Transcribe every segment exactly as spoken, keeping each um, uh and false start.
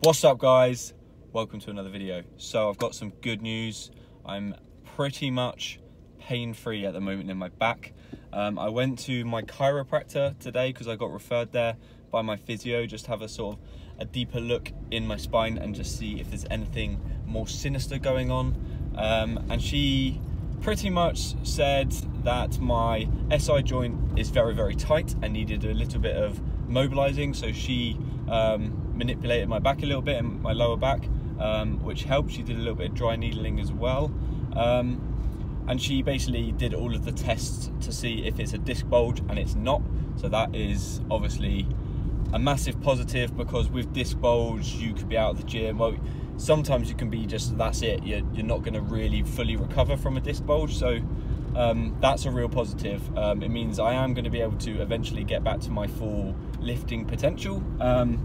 What's up guys, welcome to another video. So I've got some good news. I'm pretty much pain-free at the moment in my back. Um, I went to my chiropractor today because I got referred there by my physio, just to have a sort of a deeper look in my spine and just see if there's anything more sinister going on. Um, and she pretty much said that my S I joint is very, very tight and needed a little bit of mobilizing. So she um, manipulated my back a little bit and my lower back, um, which helped. She did a little bit of dry needling as well. Um, and she basically did all of the tests to see if it's a disc bulge, and it's not. So that is obviously a massive positive, because with disc bulge you could be out of the gym. Well, sometimes you can be just, that's it, you're, you're not going to really fully recover from a disc bulge. So um, that's a real positive. Um, it means I am going to be able to eventually get back to my full lifting potential, um,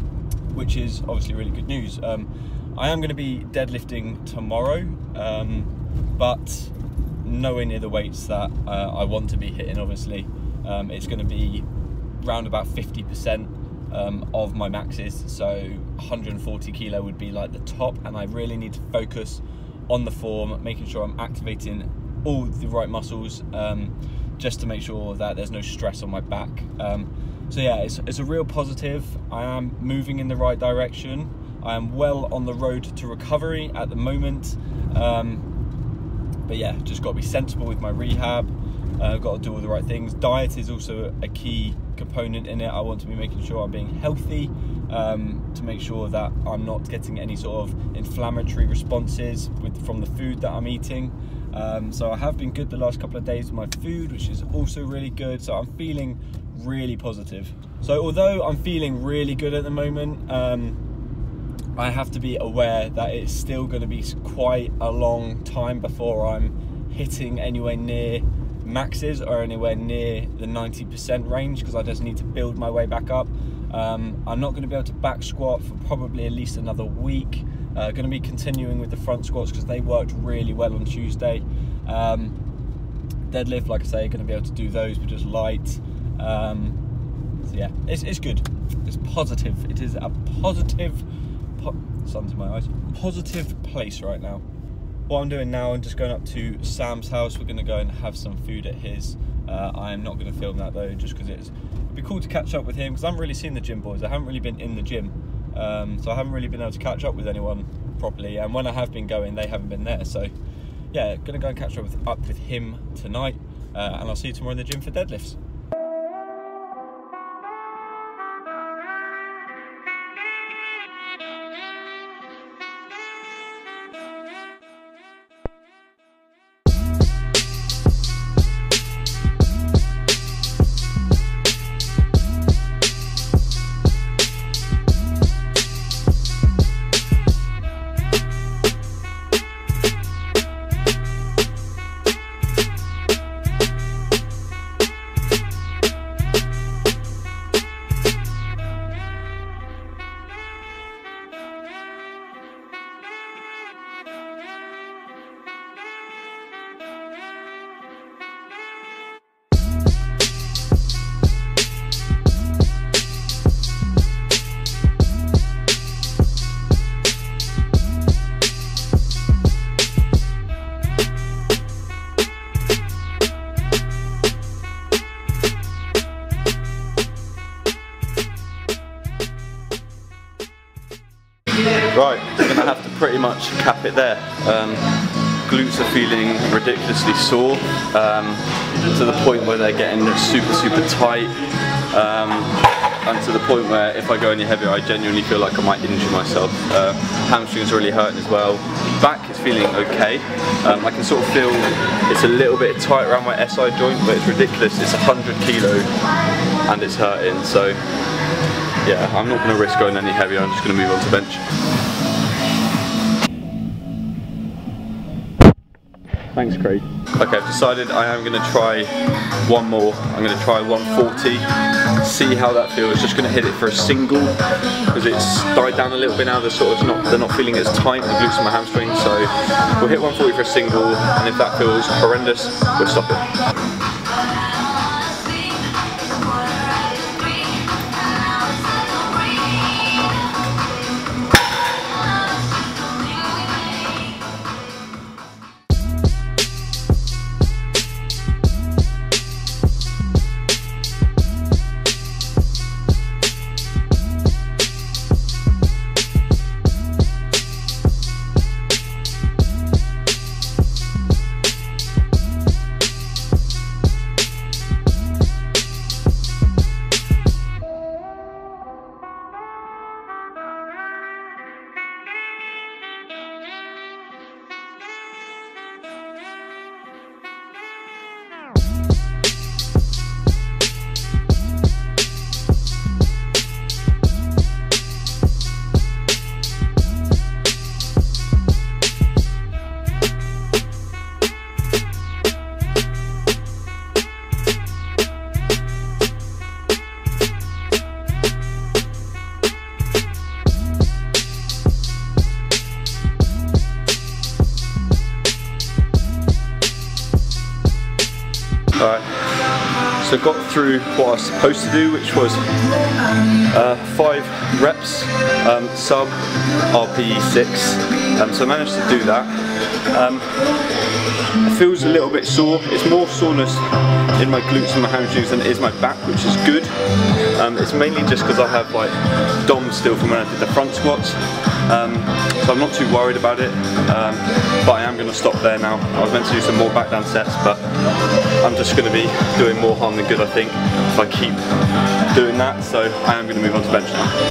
which is obviously really good news. Um, I am going to be deadlifting tomorrow, um, but nowhere near the weights that uh, I want to be hitting, obviously. Um, it's going to be around about fifty percent um, of my maxes, so one hundred forty kilo would be like the top, and I really need to focus on the form, making sure I'm activating all the right muscles, um, just to make sure that there's no stress on my back. Um, so yeah, it's, it's a real positive. I am moving in the right direction. I am well on the road to recovery at the moment. Um, but yeah, just got to be sensible with my rehab. Uh, got to do all the right things. Diet is also a key component in it. I want to be making sure I'm being healthy, um, to make sure that I'm not getting any sort of inflammatory responses with from the food that I'm eating. Um, so I have been good the last couple of days with my food, which is also really good. So I'm feeling really positive. So although I'm feeling really good at the moment, um, I have to be aware that it's still going to be quite a long time before I'm hitting anywhere near maxes or anywhere near the ninety percent range, because I just need to build my way back up. Um, I'm not going to be able to back squat for probably at least another week. Uh, going to be continuing with the front squats because they worked really well on Tuesday. Um, deadlift, like I say, going to be able to do those, but just light. Um, so yeah, it's, it's good. It's positive. It is a positive, po sun's in my eyes, positive place right now. What I'm doing now, I'm just going up to Sam's house. We're going to go and have some food at his. Uh, I am not going to film that though, just because it's it'd be cool to catch up with him, because I haven't really seen the gym boys. I haven't really been in the gym, um, so I haven't really been able to catch up with anyone properly. And when I have been going, they haven't been there. So yeah, going to go and catch up with, up with him tonight, uh, and I'll see you tomorrow in the gym for deadlifts. Right, we're going to have to pretty much cap it there. Um, glutes are feeling ridiculously sore, um, to the point where they're getting super, super tight, um, and to the point where if I go any heavier I genuinely feel like I might injure myself. Uh, hamstrings are really hurting as well. Back is feeling okay. Um, I can sort of feel it's a little bit tight around my S I joint, but it's ridiculous. It's one hundred kilo and it's hurting, so yeah, I'm not going to risk going any heavier. I'm just going to move on to bench. Thanks, Craig. Okay, I've decided I am going to try one more. I'm going to try one forty, see how that feels. Just going to hit it for a single, because it's died down a little bit now. They're sort of not, they're not feeling as tight, the glutes in my hamstring. So we'll hit one forty for a single, and if that feels horrendous, we'll stop it. So got through what I was supposed to do, which was uh, five reps, um, sub R P E six. Um, so I managed to do that. Um, it feels a little bit sore. It's more soreness in my glutes and my hamstrings than it is my back, which is good. Um, it's mainly just because I have like D O M still from when I did the front squats. Um, so I'm not too worried about it, um, but I am going to stop there now. I was meant to do some more back down sets, but I'm just going to be doing more harm than good, I think, if I keep doing that. So I am going to move on to bench now.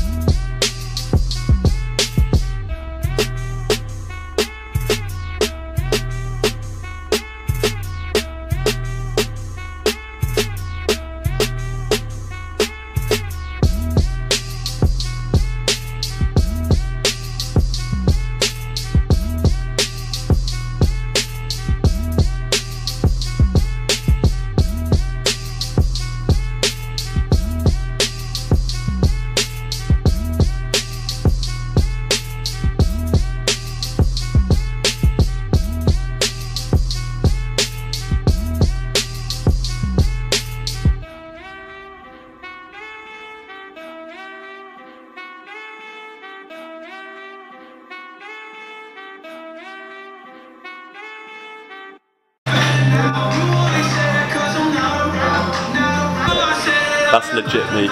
That's legit me.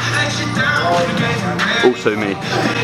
Also me.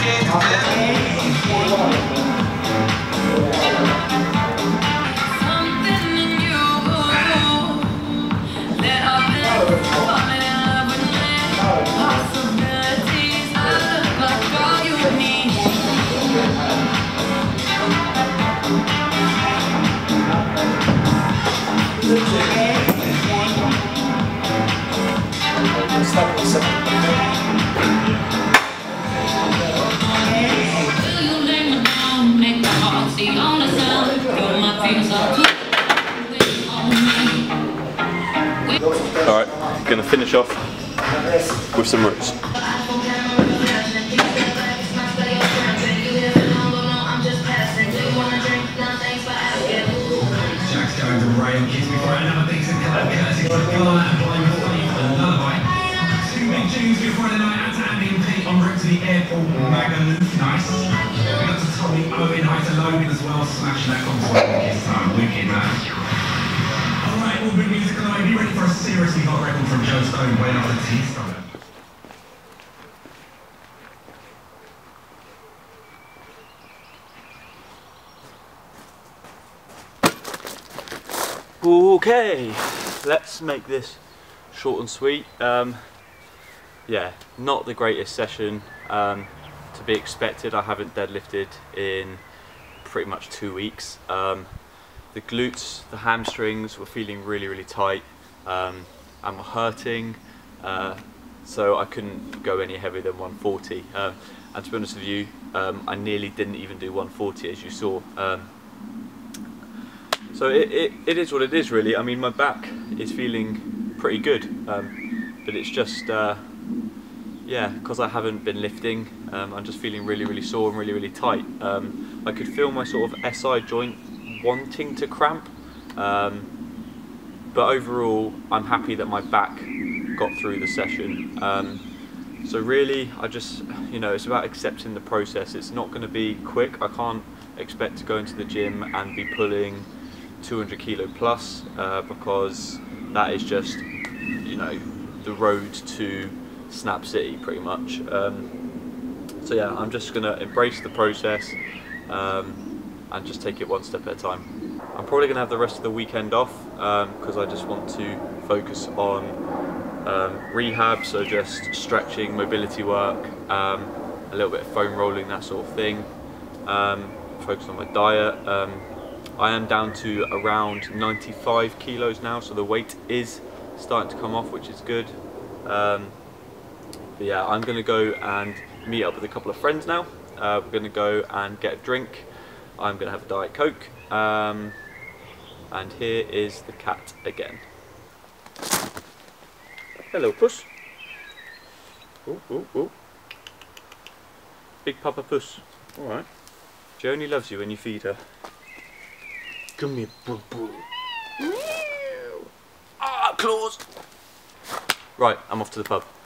Alright, gonna finish off with some roots. Before the night, out to Andy and Pete en route to the airport. Magaluf, nice. We got to Tommy Owen, hi to Logan as well, smashing that console kiss time, wicked man. Alright, all good music tonight. Be ready for a seriously hot record from Joe Stone, way out the tea starter. Okay, let's make this short and sweet. Um, yeah, not the greatest session, um, to be expected. I haven't deadlifted in pretty much two weeks. Um, the glutes, the hamstrings were feeling really, really tight. Um, and were hurting, uh, so I couldn't go any heavier than one forty. Um, and to be honest with you, um, I nearly didn't even do one forty, as you saw. Um, so it, it, it is what it is, really. I mean, my back is feeling pretty good, um, but it's just, uh, yeah, because I haven't been lifting, um, I'm just feeling really, really sore and really, really tight. Um, I could feel my sort of S I joint wanting to cramp, um, but overall, I'm happy that my back got through the session. Um, so really, I just, you know, it's about accepting the process. It's not going to be quick. I can't expect to go into the gym and be pulling two hundred kilo plus, uh, because that is just, you know, the road to Snap City pretty much. Um, so yeah, I'm just gonna embrace the process, um, and just take it one step at a time. I'm probably gonna have the rest of the weekend off, because um, I just want to focus on um, rehab, so just stretching, mobility work, um, a little bit of foam rolling, that sort of thing. Um, focus on my diet. Um, I am down to around ninety-five kilos now, so the weight is starting to come off, which is good. Um, but yeah, I'm going to go and meet up with a couple of friends now. Uh, we're going to go and get a drink. I'm going to have a Diet Coke. Um, and here is the cat again. Hello, puss. Ooh, ooh, ooh. Big Papa Puss. Alright. She only loves you when you feed her. Come here, boo boo. Ah, claws! Right, I'm off to the pub.